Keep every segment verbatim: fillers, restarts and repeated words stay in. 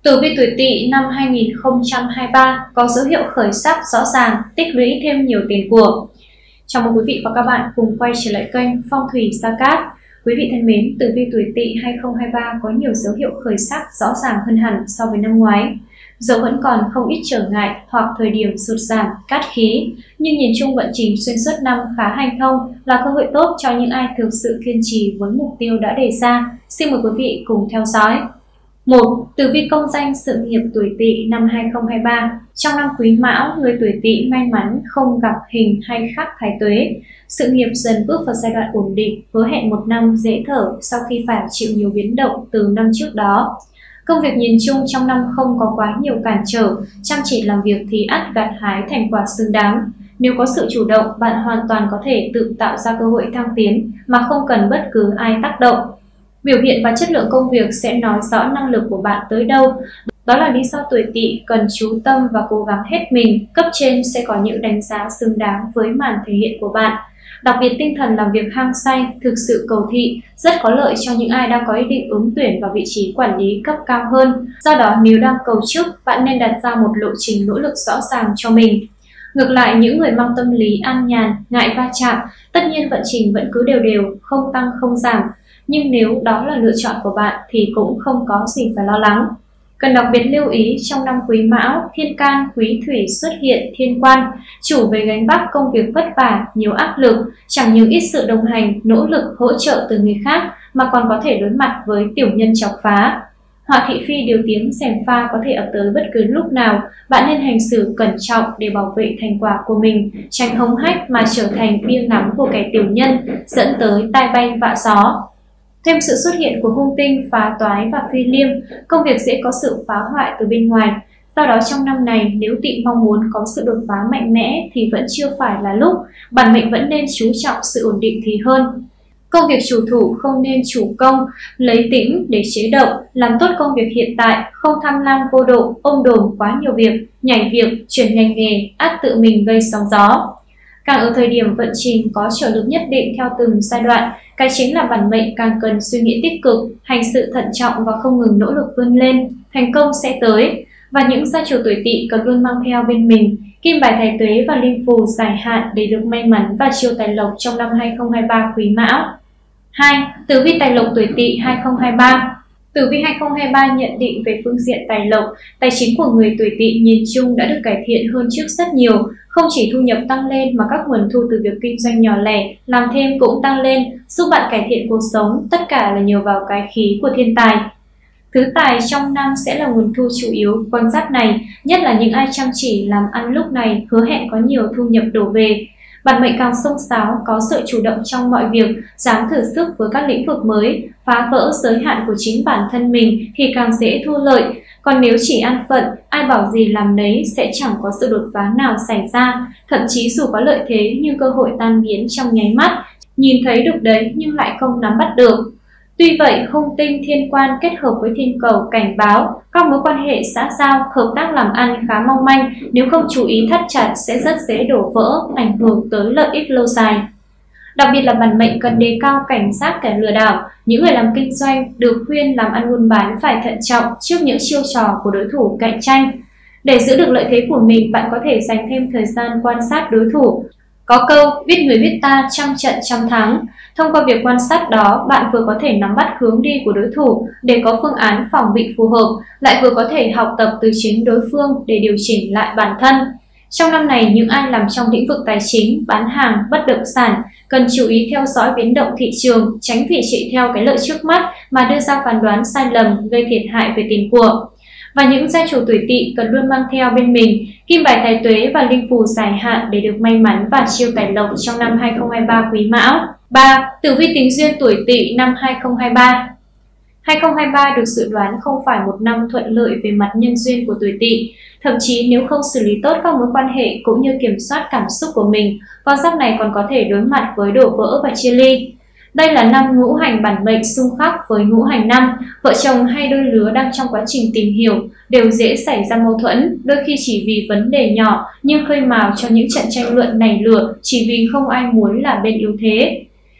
Tử vi tuổi Tỵ năm hai nghìn không trăm hai mươi ba có dấu hiệu khởi sắc rõ ràng, tích lũy thêm nhiều tiền của. Chào mừng quý vị và các bạn cùng quay trở lại kênh Phong thủy Sa Cát. Quý vị thân mến, tử vi tuổi Tỵ hai nghìn không trăm hai mươi ba có nhiều dấu hiệu khởi sắc rõ ràng hơn hẳn so với năm ngoái. Dẫu vẫn còn không ít trở ngại hoặc thời điểm sụt giảm, cát khí, nhưng nhìn chung vận trình xuyên suốt năm khá hanh thông, là cơ hội tốt cho những ai thực sự kiên trì với mục tiêu đã đề ra. Xin mời quý vị cùng theo dõi. một. Tử vi công danh sự nghiệp tuổi Tỵ năm hai nghìn không trăm hai mươi ba. Trong năm Quý Mão, người tuổi Tỵ may mắn không gặp hình hay khắc thái tuế. Sự nghiệp dần bước vào giai đoạn ổn định, hứa hẹn một năm dễ thở sau khi phải chịu nhiều biến động từ năm trước đó. Công việc nhìn chung trong năm không có quá nhiều cản trở, chăm chỉ làm việc thì ắt gặt hái thành quả xứng đáng. Nếu có sự chủ động, bạn hoàn toàn có thể tự tạo ra cơ hội thăng tiến mà không cần bất cứ ai tác động. Biểu hiện và chất lượng công việc sẽ nói rõ năng lực của bạn tới đâu. Đó là lý do tuổi Tỵ cần chú tâm và cố gắng hết mình. Cấp trên sẽ có những đánh giá xứng đáng với màn thể hiện của bạn. Đặc biệt tinh thần làm việc hăng say, thực sự cầu thị, rất có lợi cho những ai đang có ý định ứng tuyển vào vị trí quản lý cấp cao hơn. Do đó, nếu đang cầu chức, bạn nên đặt ra một lộ trình nỗ lực rõ ràng cho mình. Ngược lại, những người mang tâm lý an nhàn, ngại va chạm, tất nhiên vận trình vẫn cứ đều đều, không tăng không giảm. Nhưng nếu đó là lựa chọn của bạn thì cũng không có gì phải lo lắng. Cần đặc biệt lưu ý trong năm Quý Mão, thiên can, quý thủy xuất hiện thiên quan, chủ về gánh vác công việc vất vả, nhiều áp lực, chẳng những ít sự đồng hành, nỗ lực hỗ trợ từ người khác mà còn có thể đối mặt với tiểu nhân chọc phá. Họa thị phi điều tiếng gièm pha có thể ập tới bất cứ lúc nào, bạn nên hành xử cẩn trọng để bảo vệ thành quả của mình, tránh hống hách mà trở thành bia ngắm của kẻ tiểu nhân, dẫn tới tai bay vạ gió. Thêm sự xuất hiện của hung tinh, phá toái và phi liêm, công việc dễ có sự phá hoại từ bên ngoài. Do đó trong năm này, nếu Tỵ mong muốn có sự đột phá mạnh mẽ thì vẫn chưa phải là lúc, bản mệnh vẫn nên chú trọng sự ổn định thì hơn. Công việc chủ thủ không nên chủ công, lấy tĩnh để chế động, làm tốt công việc hiện tại, không tham lam vô độ, ôm đồm quá nhiều việc, nhảy việc, chuyển ngành nghề, ắt tự mình gây sóng gió. Càng ở thời điểm vận trình có trở lực nhất định theo từng giai đoạn, cái chính là bản mệnh càng cần suy nghĩ tích cực, hành sự thận trọng và không ngừng nỗ lực vươn lên, thành công sẽ tới. Và những gia chủ tuổi Tỵ cần luôn mang theo bên mình kim bài thái tuế và linh phù dài hạn để được may mắn và chiêu tài lộc trong năm hai nghìn không trăm hai mươi ba Quý Mão. hai. Tử vi tài lộc tuổi Tỵ hai nghìn không trăm hai mươi ba. Tử vi hai nghìn không trăm hai mươi ba nhận định về phương diện tài lộc, tài chính của người tuổi Tỵ nhìn chung đã được cải thiện hơn trước rất nhiều. Không chỉ thu nhập tăng lên mà các nguồn thu từ việc kinh doanh nhỏ lẻ, làm thêm cũng tăng lên, giúp bạn cải thiện cuộc sống, tất cả là nhờ vào cái khí của thiên tài. Thứ tài trong năm sẽ là nguồn thu chủ yếu con giáp này, nhất là những ai chăm chỉ làm ăn lúc này hứa hẹn có nhiều thu nhập đổ về. Bản mệnh càng xông xáo, có sự chủ động trong mọi việc, dám thử sức với các lĩnh vực mới, phá vỡ giới hạn của chính bản thân mình thì càng dễ thu lợi. Còn nếu chỉ an phận, ai bảo gì làm nấy sẽ chẳng có sự đột phá nào xảy ra. Thậm chí dù có lợi thế nhưng cơ hội tan biến trong nháy mắt, nhìn thấy được đấy nhưng lại không nắm bắt được. Tuy vậy, hung tinh thiên quan kết hợp với thiên cầu cảnh báo các mối quan hệ xã giao, hợp tác làm ăn khá mong manh, nếu không chú ý thắt chặt sẽ rất dễ đổ vỡ, ảnh hưởng tới lợi ích lâu dài. Đặc biệt là bản mệnh cần đề cao cảnh giác kẻ lừa đảo. Những người làm kinh doanh được khuyên làm ăn buôn bán phải thận trọng trước những chiêu trò của đối thủ cạnh tranh. Để giữ được lợi thế của mình, bạn có thể dành thêm thời gian quan sát đối thủ. Có câu, biết người biết ta, trăm trận trăm thắng. Thông qua việc quan sát đó, bạn vừa có thể nắm bắt hướng đi của đối thủ để có phương án phòng bị phù hợp, lại vừa có thể học tập từ chính đối phương để điều chỉnh lại bản thân. Trong năm này, những ai làm trong lĩnh vực tài chính, bán hàng, bất động sản cần chú ý theo dõi biến động thị trường, tránh vì chạy theo cái lợi trước mắt mà đưa ra phán đoán sai lầm gây thiệt hại về tiền của. Và những gia chủ tuổi Tỵ cần luôn mang theo bên mình kim bài thái tuế và linh phù dài hạn để được may mắn và chiêu tài lộc trong năm hai nghìn không trăm hai mươi ba Quý Mão. ba. Tử vi tình duyên tuổi Tỵ năm hai nghìn không trăm hai mươi ba. hai nghìn không trăm hai mươi ba được dự đoán không phải một năm thuận lợi về mặt nhân duyên của tuổi Tỵ. Thậm chí nếu không xử lý tốt các mối quan hệ cũng như kiểm soát cảm xúc của mình, con giáp này còn có thể đối mặt với đổ vỡ và chia ly. Đây là năm ngũ hành bản mệnh xung khắc với ngũ hành năm, vợ chồng hay đôi lứa đang trong quá trình tìm hiểu đều dễ xảy ra mâu thuẫn, đôi khi chỉ vì vấn đề nhỏ nhưng khơi mào cho những trận tranh luận nảy lửa chỉ vì không ai muốn là bên yếu thế.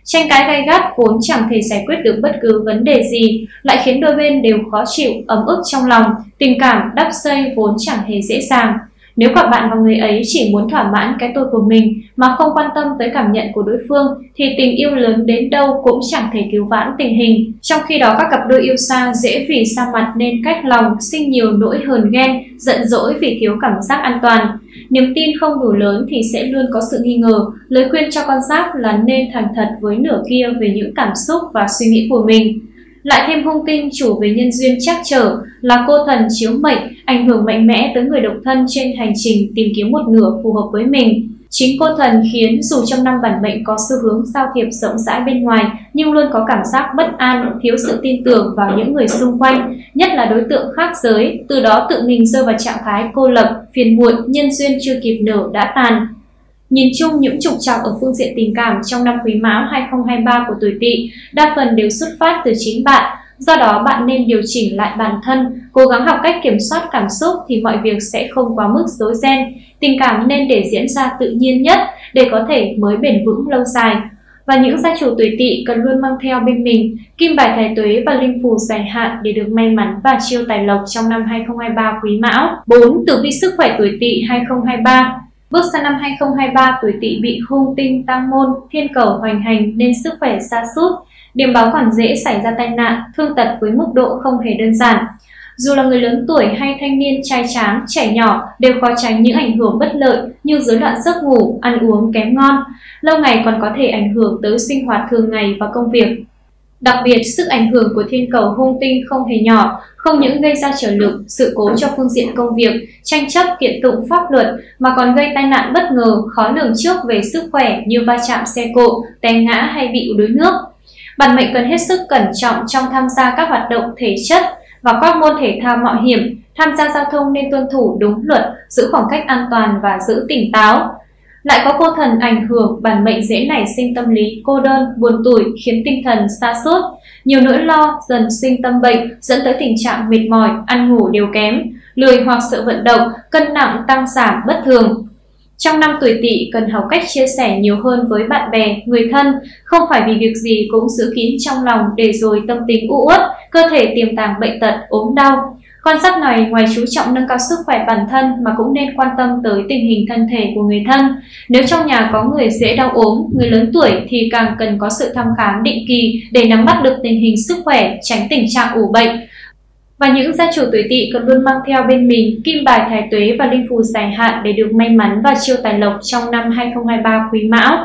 Tranh cãi gay gắt vốn chẳng thể giải quyết được bất cứ vấn đề gì, lại khiến đôi bên đều khó chịu, ấm ức trong lòng, tình cảm đắp xây vốn chẳng hề dễ dàng. Nếu các bạn và người ấy chỉ muốn thỏa mãn cái tôi của mình mà không quan tâm tới cảm nhận của đối phương, thì tình yêu lớn đến đâu cũng chẳng thể cứu vãn tình hình. Trong khi đó, các cặp đôi yêu xa dễ vì xa mặt nên cách lòng, sinh nhiều nỗi hờn ghen, giận dỗi vì thiếu cảm giác an toàn. Niềm tin không đủ lớn thì sẽ luôn có sự nghi ngờ. Lời khuyên cho con giáp là nên thành thật với nửa kia về những cảm xúc và suy nghĩ của mình. Lại thêm hung tinh chủ về nhân duyên trắc trở là cô thần chiếu mệnh, ảnh hưởng mạnh mẽ tới người độc thân trên hành trình tìm kiếm một nửa phù hợp với mình. Chính cô thần khiến dù trong năm bản mệnh có xu hướng giao thiệp rộng rãi bên ngoài, nhưng luôn có cảm giác bất an, thiếu sự tin tưởng vào những người xung quanh, nhất là đối tượng khác giới, từ đó tự mình rơi vào trạng thái cô lập, phiền muộn, nhân duyên chưa kịp nở đã tàn. Nhìn chung, những trục trặc ở phương diện tình cảm trong năm Quý Mão hai không hai ba của tuổi Tỵ đa phần đều xuất phát từ chính bạn. Do đó, bạn nên điều chỉnh lại bản thân, cố gắng học cách kiểm soát cảm xúc thì mọi việc sẽ không quá mức rối ren. Tình cảm nên để diễn ra tự nhiên nhất để có thể mới bền vững lâu dài. Và những gia chủ tuổi Tỵ cần luôn mang theo bên mình kim bài thái tuế và linh phù dài hạn để được may mắn và chiêu tài lộc trong năm hai không hai ba Quý Mão. bốn. Tử vi sức khỏe tuổi Tỵ hai không hai ba. Bước sang năm hai không hai ba, tuổi Tỵ bị hung tinh tăng môn, thiên cẩu hoành hành nên sức khỏe sa sút. Điểm báo còn dễ xảy ra tai nạn, thương tật với mức độ không hề đơn giản. Dù là người lớn tuổi hay thanh niên trai tráng, trẻ nhỏ đều khó tránh những ảnh hưởng bất lợi như rối loạn giấc ngủ, ăn uống kém ngon. Lâu ngày còn có thể ảnh hưởng tới sinh hoạt thường ngày và công việc. Đặc biệt, sức ảnh hưởng của thiên cẩu hung tinh không hề nhỏ, không những gây ra trở lực, sự cố cho phương diện công việc, tranh chấp, kiện tụng pháp luật, mà còn gây tai nạn bất ngờ, khó lường trước về sức khỏe như va chạm xe cộ, té ngã hay bị đuối nước. Bản mệnh cần hết sức cẩn trọng trong tham gia các hoạt động thể chất và các môn thể thao mạo hiểm. Tham gia giao thông nên tuân thủ đúng luật, giữ khoảng cách an toàn và giữ tỉnh táo. Lại có cô thần ảnh hưởng, bản mệnh dễ nảy sinh tâm lý cô đơn, buồn tủi, khiến tinh thần sa sút, nhiều nỗi lo, dần sinh tâm bệnh, dẫn tới tình trạng mệt mỏi, ăn ngủ đều kém, lười hoặc sợ vận động, cân nặng tăng giảm bất thường. Trong năm tuổi Tỵ cần học cách chia sẻ nhiều hơn với bạn bè, người thân, không phải vì việc gì cũng giữ kín trong lòng để rồi tâm tính u uất, cơ thể tiềm tàng bệnh tật, ốm đau. Con giáp này ngoài chú trọng nâng cao sức khỏe bản thân mà cũng nên quan tâm tới tình hình thân thể của người thân. Nếu trong nhà có người dễ đau ốm, người lớn tuổi thì càng cần có sự thăm khám định kỳ để nắm bắt được tình hình sức khỏe, tránh tình trạng ủ bệnh. Và những gia chủ tuổi Tỵ cần luôn mang theo bên mình kim bài thái tuế và linh phù dài hạn để được may mắn và chiêu tài lộc trong năm hai không hai ba Quý Mão.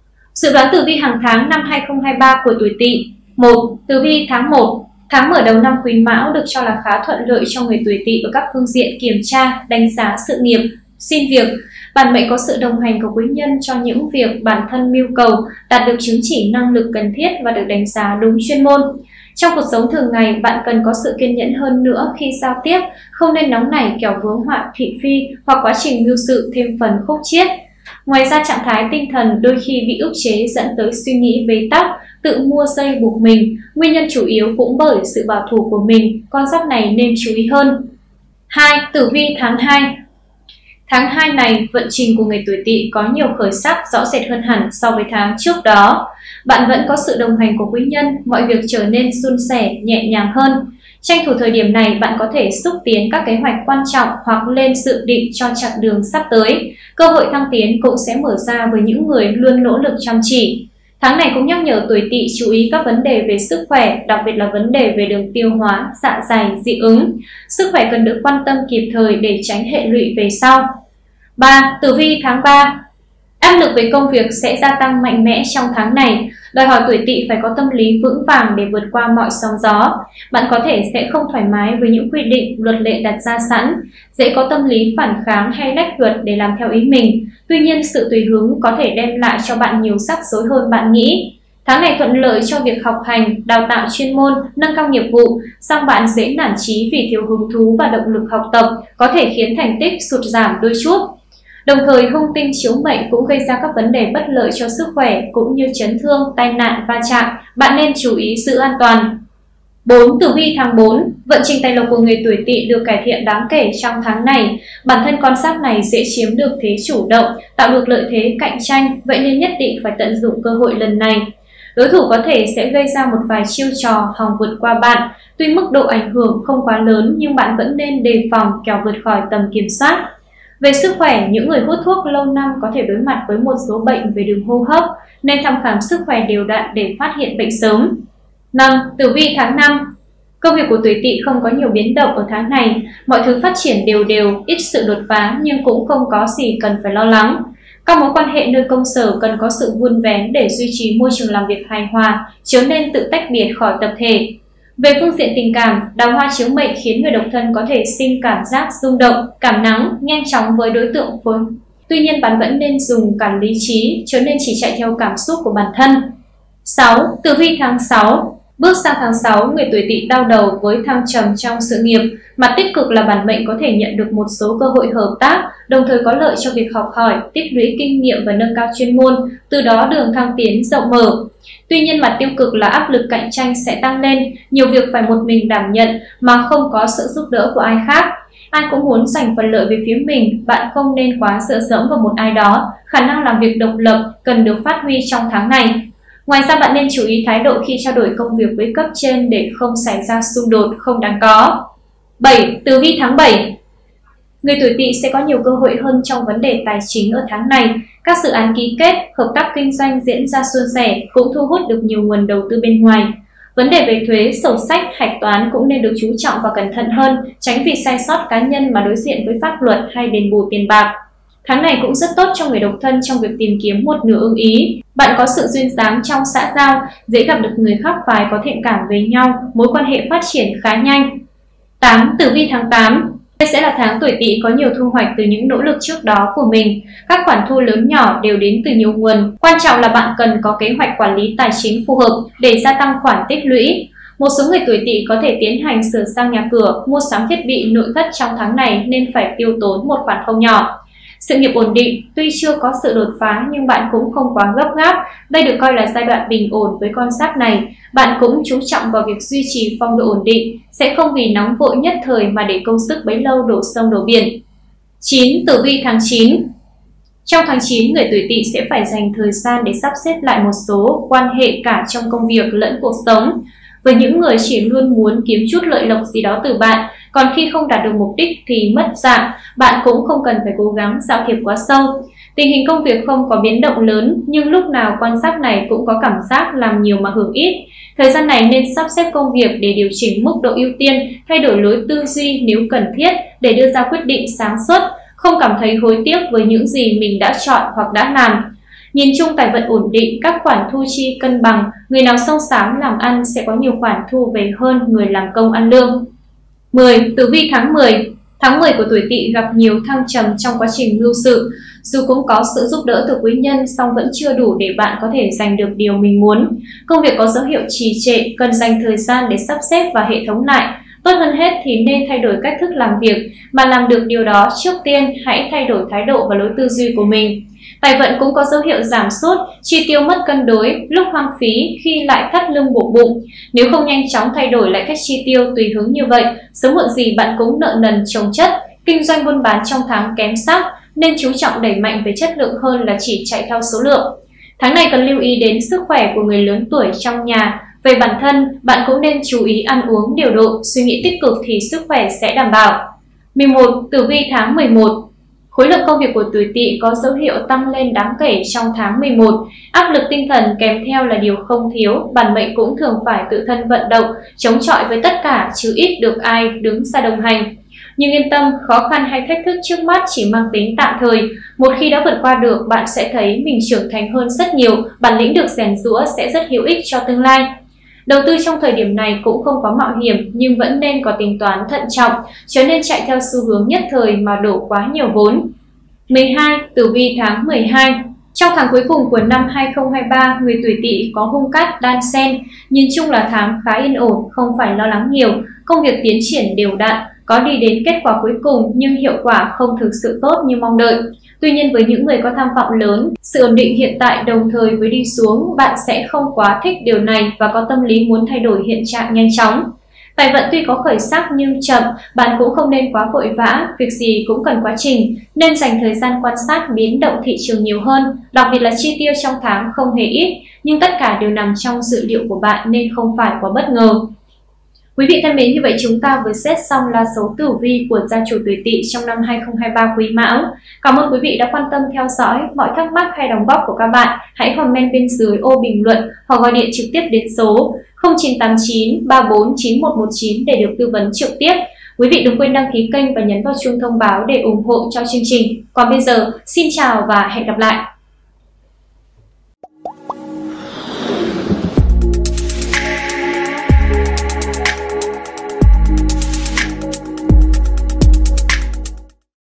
Dự đoán tử vi hàng tháng năm hai không hai ba của tuổi Tỵ. một. Tử vi tháng một. Tháng mở đầu năm Quý Mão được cho là khá thuận lợi cho người tuổi Tỵ ở các phương diện kiểm tra, đánh giá sự nghiệp, xin việc. Bản mệnh có sự đồng hành của quý nhân cho những việc bản thân mưu cầu, đạt được chứng chỉ năng lực cần thiết và được đánh giá đúng chuyên môn. Trong cuộc sống thường ngày, bạn cần có sự kiên nhẫn hơn nữa khi giao tiếp, không nên nóng nảy kẻo vướng họa thị phi hoặc quá trình mưu sự thêm phần khúc chiết. Ngoài ra, trạng thái tinh thần đôi khi bị ức chế dẫn tới suy nghĩ bế tắc, tự mua dây buộc mình. Nguyên nhân chủ yếu cũng bởi sự bảo thủ của mình, con giáp này nên chú ý hơn. hai. Tử vi tháng hai. Tháng hai này, vận trình của người tuổi Tỵ có nhiều khởi sắc rõ rệt hơn hẳn so với tháng trước đó. Bạn vẫn có sự đồng hành của quý nhân, mọi việc trở nên suôn sẻ, nhẹ nhàng hơn. Tranh thủ thời điểm này, bạn có thể xúc tiến các kế hoạch quan trọng hoặc lên dự định cho chặng đường sắp tới. Cơ hội thăng tiến cũng sẽ mở ra với những người luôn nỗ lực chăm chỉ. Tháng này cũng nhắc nhở tuổi Tỵ chú ý các vấn đề về sức khỏe, đặc biệt là vấn đề về đường tiêu hóa, dạ dày, dị ứng. Sức khỏe cần được quan tâm kịp thời để tránh hệ lụy về sau. ba. Tử vi tháng ba. Áp lực về công việc sẽ gia tăng mạnh mẽ trong tháng này, đòi hỏi tuổi Tỵ phải có tâm lý vững vàng để vượt qua mọi sóng gió. Bạn có thể sẽ không thoải mái với những quy định, luật lệ đặt ra sẵn, dễ có tâm lý phản kháng hay lách luật để làm theo ý mình. Tuy nhiên, sự tùy hứng có thể đem lại cho bạn nhiều rắc rối hơn bạn nghĩ. Tháng này thuận lợi cho việc học hành, đào tạo chuyên môn, nâng cao nghiệp vụ, song bạn dễ nản chí vì thiếu hứng thú và động lực học tập, có thể khiến thành tích sụt giảm đôi chút. Đồng thời, hung tinh chiếu mệnh cũng gây ra các vấn đề bất lợi cho sức khỏe cũng như chấn thương, tai nạn, va chạm. Bạn nên chú ý giữ an toàn. bốn. Tử vi tháng bốn. Vận trình tài lộc của người tuổi Tỵ được cải thiện đáng kể trong tháng này. Bản thân con giáp này dễ chiếm được thế chủ động, tạo được lợi thế cạnh tranh, vậy nên nhất định phải tận dụng cơ hội lần này. Đối thủ có thể sẽ gây ra một vài chiêu trò hòng vượt qua bạn. Tuy mức độ ảnh hưởng không quá lớn nhưng bạn vẫn nên đề phòng kẻo vượt khỏi tầm kiểm soát. Về sức khỏe, những người hút thuốc lâu năm có thể đối mặt với một số bệnh về đường hô hấp, nên thăm khám sức khỏe đều đặn để phát hiện bệnh sớm. năm. Tử vi tháng năm. Công việc của tuổi Tỵ không có nhiều biến động ở tháng này, mọi thứ phát triển đều đều, ít sự đột phá nhưng cũng không có gì cần phải lo lắng. Các mối quan hệ nơi công sở cần có sự vun vén để duy trì môi trường làm việc hài hòa, chớ nên tự tách biệt khỏi tập thể. Về phương diện tình cảm, đào hoa chiếu mệnh khiến người độc thân có thể sinh cảm giác rung động, cảm nắng, nhanh chóng với đối tượng với. Tuy nhiên bạn vẫn nên dùng cả lý trí, chớ nên chỉ chạy theo cảm xúc của bản thân. sáu. Tử vi tháng sáu. Bước sang tháng sáu, người tuổi Tỵ đau đầu với thăng trầm trong sự nghiệp. Mặt tích cực là bản mệnh có thể nhận được một số cơ hội hợp tác, đồng thời có lợi cho việc học hỏi, tích lũy kinh nghiệm và nâng cao chuyên môn, từ đó đường thăng tiến rộng mở. Tuy nhiên mặt tiêu cực là áp lực cạnh tranh sẽ tăng lên, nhiều việc phải một mình đảm nhận mà không có sự giúp đỡ của ai khác. Ai cũng muốn giành phần lợi về phía mình, bạn không nên quá dựa dẫm vào một ai đó, khả năng làm việc độc lập cần được phát huy trong tháng này. Ngoài ra bạn nên chú ý thái độ khi trao đổi công việc với cấp trên để không xảy ra xung đột không đáng có. bảy. Tử vi tháng bảy. Người tuổi Tỵ sẽ có nhiều cơ hội hơn trong vấn đề tài chính ở tháng này. Các dự án ký kết, hợp tác kinh doanh diễn ra suôn sẻ, cũng thu hút được nhiều nguồn đầu tư bên ngoài. Vấn đề về thuế, sổ sách, hạch toán cũng nên được chú trọng và cẩn thận hơn, tránh vì sai sót cá nhân mà đối diện với pháp luật hay đền bù tiền bạc. Tháng này cũng rất tốt cho người độc thân trong việc tìm kiếm một nửa ưng ý. Bạn có sự duyên dáng trong xã giao, dễ gặp được người khác phái có thiện cảm với nhau, mối quan hệ phát triển khá nhanh. tám. Tử vi tháng tám. Đây sẽ là tháng tuổi Tỵ có nhiều thu hoạch từ những nỗ lực trước đó của mình. Các khoản thu lớn nhỏ đều đến từ nhiều nguồn. Quan trọng là bạn cần có kế hoạch quản lý tài chính phù hợp để gia tăng khoản tích lũy. Một số người tuổi Tỵ có thể tiến hành sửa sang nhà cửa, mua sắm thiết bị nội thất trong tháng này nên phải tiêu tốn một khoản không nhỏ. Sự nghiệp ổn định, tuy chưa có sự đột phá nhưng bạn cũng không quá gấp gáp. Đây được coi là giai đoạn bình ổn với con giáp này. Bạn cũng chú trọng vào việc duy trì phong độ ổn định, sẽ không vì nóng vội nhất thời mà để công sức bấy lâu đổ sông đổ biển. chín. Tử vi tháng chín. Trong tháng chín, người tuổi Tỵ sẽ phải dành thời gian để sắp xếp lại một số quan hệ cả trong công việc lẫn cuộc sống. Với những người chỉ luôn muốn kiếm chút lợi lộc gì đó từ bạn, còn khi không đạt được mục đích thì mất dạng, bạn cũng không cần phải cố gắng giao thiệp quá sâu. Tình hình công việc không có biến động lớn, nhưng lúc nào quan sát này cũng có cảm giác làm nhiều mà hưởng ít. Thời gian này nên sắp xếp công việc để điều chỉnh mức độ ưu tiên, thay đổi lối tư duy nếu cần thiết để đưa ra quyết định sáng suốt, không cảm thấy hối tiếc với những gì mình đã chọn hoặc đã làm. Nhìn chung tài vận ổn định, các khoản thu chi cân bằng, người nào xông xáo làm ăn sẽ có nhiều khoản thu về hơn người làm công ăn lương. mười. Tử vi tháng mười. Tháng mười của tuổi Tỵ gặp nhiều thăng trầm trong quá trình mưu sự. Dù cũng có sự giúp đỡ từ quý nhân, song vẫn chưa đủ để bạn có thể giành được điều mình muốn. Công việc có dấu hiệu trì trệ, cần dành thời gian để sắp xếp và hệ thống lại. Tốt hơn hết thì nên thay đổi cách thức làm việc, mà làm được điều đó trước tiên hãy thay đổi thái độ và lối tư duy của mình. Tài vận cũng có dấu hiệu giảm sút, chi tiêu mất cân đối, lúc hoang phí khi lại thắt lưng buộc bụng. Nếu không nhanh chóng thay đổi lại cách chi tiêu tùy hứng như vậy, sớm muộn gì bạn cũng nợ nần chồng chất. Kinh doanh buôn bán trong tháng kém sắc, nên chú trọng đẩy mạnh về chất lượng hơn là chỉ chạy theo số lượng. Tháng này cần lưu ý đến sức khỏe của người lớn tuổi trong nhà. Về bản thân, bạn cũng nên chú ý ăn uống điều độ, suy nghĩ tích cực thì sức khỏe sẽ đảm bảo. mười một. Tử vi tháng mười một. Khối lượng công việc của tuổi Tỵ có dấu hiệu tăng lên đáng kể trong tháng mười một. Áp lực tinh thần kèm theo là điều không thiếu, bản mệnh cũng thường phải tự thân vận động, chống chọi với tất cả chứ ít được ai đứng ra đồng hành. Nhưng yên tâm, khó khăn hay thách thức trước mắt chỉ mang tính tạm thời. Một khi đã vượt qua được, bạn sẽ thấy mình trưởng thành hơn rất nhiều, bản lĩnh được rèn giũa sẽ rất hữu ích cho tương lai. Đầu tư trong thời điểm này cũng không có mạo hiểm nhưng vẫn nên có tính toán thận trọng, chớ nên chạy theo xu hướng nhất thời mà đổ quá nhiều vốn. mười hai. Tử vi tháng mười hai. Trong tháng cuối cùng của năm hai không hai ba, người tuổi Tỵ có hung cát đan xen, nhìn chung là tháng khá yên ổn, không phải lo lắng nhiều, công việc tiến triển đều đặn, có đi đến kết quả cuối cùng nhưng hiệu quả không thực sự tốt như mong đợi. Tuy nhiên với những người có tham vọng lớn, sự ổn định hiện tại đồng thời với đi xuống, bạn sẽ không quá thích điều này và có tâm lý muốn thay đổi hiện trạng nhanh chóng. Tài vận tuy có khởi sắc nhưng chậm, bạn cũng không nên quá vội vã, việc gì cũng cần quá trình, nên dành thời gian quan sát biến động thị trường nhiều hơn, đặc biệt là chi tiêu trong tháng không hề ít, nhưng tất cả đều nằm trong dự liệu của bạn nên không phải quá bất ngờ. Quý vị thân mến, như vậy chúng ta vừa xét xong lá số tử vi của gia chủ tuổi Tỵ trong năm hai không hai ba Quý Mão. Cảm ơn quý vị đã quan tâm theo dõi. Mọi thắc mắc hay đóng góp của các bạn hãy comment bên dưới ô bình luận hoặc gọi điện trực tiếp đến số không chín tám chín ba bốn chín một một chín để được tư vấn trực tiếp. Quý vị đừng quên đăng ký kênh và nhấn vào chuông thông báo để ủng hộ cho chương trình. Còn bây giờ, xin chào và hẹn gặp lại!